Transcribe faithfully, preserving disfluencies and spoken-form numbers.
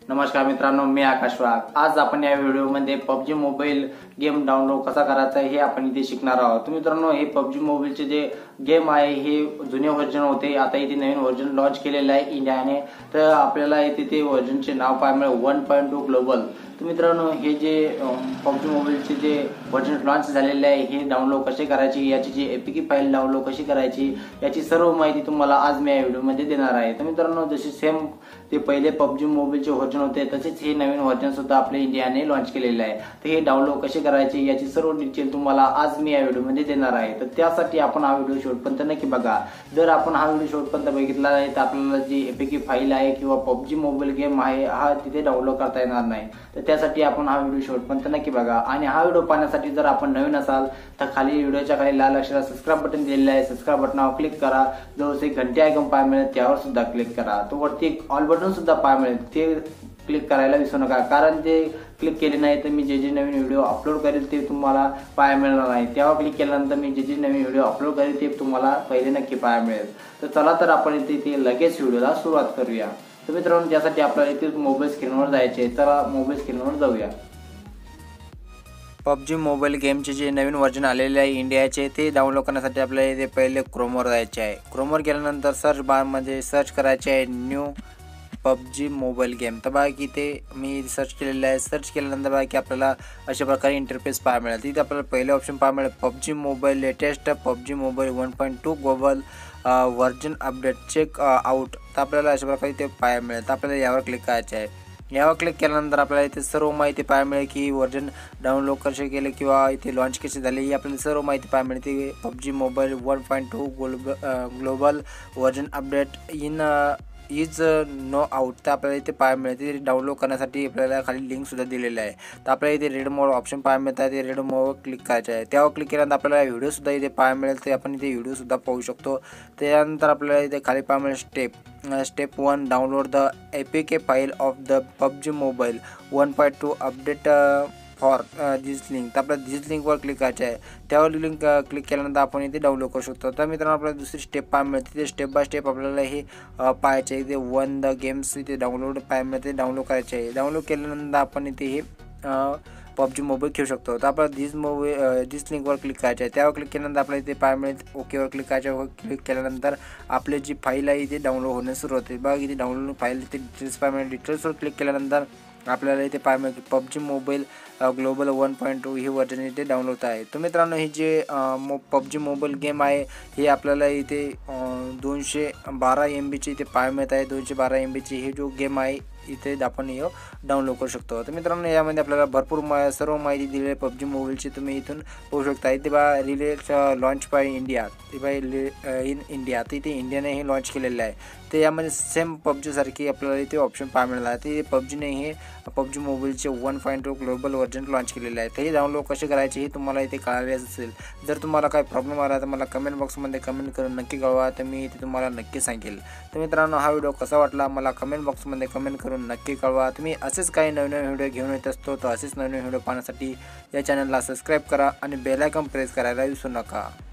नमस्कार मित्रांनो, मी आकाश वाघ। आज आपण या व्हिडिओमध्ये पबजी मोबाईल गेम डाउनलोड कसा करायचा हे आपण इथे शिकणार आहोत। मित्रांनो, हे पबजी मोबाईलचे जे गेम आहे हे जुने व्हर्जन होते, आता इथे नवीन व्हर्जन लॉन्च केलेलं आहे इंडियाने। तर आपल्याला इथे ते व्हर्जनचे नाव पाहायला मिळेल वन पॉईंट टू ग्लोबल। तर मित्रांनो, हे जे पबजी मोबाईलचे जे व्हर्जन लॉन्च झालेले आहे हे डाउनलोड कसे करायचे, याची जी एपीके फाईल डाउनलोड कशी करायची, याची सर्व माहिती तुम्हाला आज मी या व्हिडिओमध्ये देणार आहे। तर मित्रांनो, जसे सेम ते पहिले पबजी मोबाईलचे व्हर्जन होते तसेच हे नवीन व्हर्जन सुद्धा आपल्या इंडियाने लॉन्च केलेले आहे। तर हे डाउनलोड कसे करायचे याची सर्व डिटेल तुम्हाला आज मी या व्हिडिओमध्ये देणार आहे। तर त्यासाठी आपण हा व्हिडिओ शेवटपर्यंत नक्की बघा। जर आपण हा व्हिडिओ शेवटपर्यंत बघितला नाही तर आपल्याला जी एपीके फाईल आहे किंवा पबजी मोबाईल गेम आहे हा तिथे डाउनलोड करता येणार नाही। तर त्यासाठी आपण हा व्हिडिओ शेवटपर्यंत नक्की बघा। आणि हा व्हिडिओ पाहण्यासाठी जर आपण नवीन असाल तर खाली व्हिडिओच्या खाली लाल अक्षरात सबस्क्राइब बटन दिलेलं आहे, सबस्क्राइब बटनावर क्लिक करा। जवळच एक घंटी आयकॉन पाहायला मिळेल त्यावर सुद्धा क्लिक करा। तो वरती एक ऑल बटन सुद्धा पाहायला मिळेल ते क्लिक करायला विसरू नका, कारण ते क्लिक केले नाही तर मी जे जे नवीन व्हिडिओ अपलोड करेल ते तुम्हाला पाहायला मिळणार नाही। तेव्हा क्लिक केल्यानंतर मी जे जे नवीन व्हिडिओ अपलोड करेल ते तुम्हाला पहिले नक्की पाहायला मिळेल। तर चला तर आपण इथे ते लगेच व्हिडिओला सुरुवात करूया। तर मित्रांनो, त्यासाठी आपल्याला इथे मोबाईल स्क्रीनवर जायचे, चला मोबाईल स्क्रीनवर जाऊया। पबजी मोबाईल गेमचे जे नवीन व्हर्जन आलेले आहे इंडियाचे ते डाउनलोड करण्यासाठी आपल्याला इथे पहिले क्रोमवर जायचे आहे। क्रोमवर गेल्यानंतर सर्च बारमध्ये सर्च करायचे आहे न्यू पबजी मोबाईल गेम। तर बघा की ते मी सर्च केलेलं आहे। सर्च केल्यानंतर बघा की आपल्याला अशा प्रकारे इंटरफेस पाहायला मिळेल। तिथे आपल्याला पहिले ऑप्शन पाहायला मिळेल PUBG mobile latest PUBG mobile one point two global version update check out. तर आपल्याला अशा प्रकारे ते पाहायला मिळेल। तर आपल्याला यावर क्लिक करायचे आहे। यावर क्लिक केल्यानंतर आपल्याला इथे सर्व माहिती पाहायला मिळेल की व्हर्जन डाउनलोड कसे केले किंवा इथे लॉन्च कसे झाले ही आपल्याला सर्व माहिती पाहायला मिळते। PUBG mobile one point two global version update in is no out. तर आपल्याला इथे पाहायला मिळते। डाउनलोड करण्यासाठी आपल्याला खाली लिंक सुद्धा दिलेली आहे। तर आपल्याला इथे रेड मोड ऑप्शन पाहायला मिळतात, ते रेड मोडवर क्लिक करायचे आहे। त्यावर क्लिक केल्यानंतर आपल्याला व्हिडिओ सुद्धा इथे पाहायला मिळेल, ते आपण इथे व्हिडिओ सुद्धा पाहू शकतो। त्यानंतर आपल्याला इथे खाली पाहायला मिळेल step step one download the APK file of the PUBG mobile one point two update for this link. तर आपल्याला दिस लिंकवर क्लिक करायचे आहे। त्यावर लिंक क्लिक केल्यानंतर आपण इथे डाउनलोड करू शकतो। तर मित्रांनो, आपल्याला दुसरी स्टेप पाहायला मिळते, ते स्टेप बाय स्टेप आपल्याला हे पाहायचे आहे। इथे वन द गेम्स इथे डाउनलोड पाहायला मिळते, डाउनलोड करायचे आहे। डाउनलोड केल्यानंतर आपण इथे हे पबजी मोबाईल खेळू शकतो। तर आपल्याला दिस मोबाईल दिस लिंकवर क्लिक करायचे आहे। त्यावर क्लिक केल्यानंतर आपल्याला इथे पाहायला मिळेल ओकेवर क्लिक करायचे। क्लिक केल्यानंतर आपली जी फाईल आहे इथे डाउनलोड होण्यास सुरुवात होते। बघा इथे डाउनलोड फाईल इथे डिटेल्स पाहायला मिळेल। डिटेल्सवर क्लिक केल्यानंतर आपल्याला इथे पाहायला मिळेल PUBG mobile global one point two ही व्हर्जन इथे डाउनलोड आहे। तर मित्रांनो, हे जे पबजी मोबाईल गेम आहे हे आपल्याला इथे दोनशे बारा एम बीची इथे पाहायला मिळत आहे। दोनशे बारा एम बीची हे जो गेम आहे इथे आपण हे डाउनलोड करू शकतो। तर मित्रांनो, यामध्ये आपल्याला भरपूर मा सर्व माहिती दिली आहे पबजी मोबाईलची, तुम्ही इथून पाहू शकता। इथे बा रिलेट लॉन्च बाय इंडिया ते बाय इन इंडिया, तर इथे इंडियाने हे लॉन्च केलेलं आहे। तर यामध्ये सेम पबजीसारखी आपल्याला इथे ऑप्शन पाहायला मिळाला आहे। ते पबजीने हे पबजी मोबाईलचे one point two global version launch केलेलं आहे। तर हे डाउनलोड कसे करायचे हे तुम्हाला इथे कळाले असेल। जर तुम्हाला काही प्रॉब्लेम आला तर मला कमेंट बॉक्समध्ये कमेंट करून नक्की कळवा, तर मी इथे तुम्हाला नक्की सांगेल। तर मित्रांनो, हा व्हिडिओ कसा वाटला मला कमेंट बॉक्समध्ये कमेंट करून नक्की कळवा। तुम्ही असेच काही नवीन नवीन व्हिडिओ घेऊन येत असतो, तर असेच नवीन व्हिडिओ पाहण्यासाठी या चॅनलला सबस्क्राईब करा आणि बेल आयकॉन प्रेस करायला विसरू नका।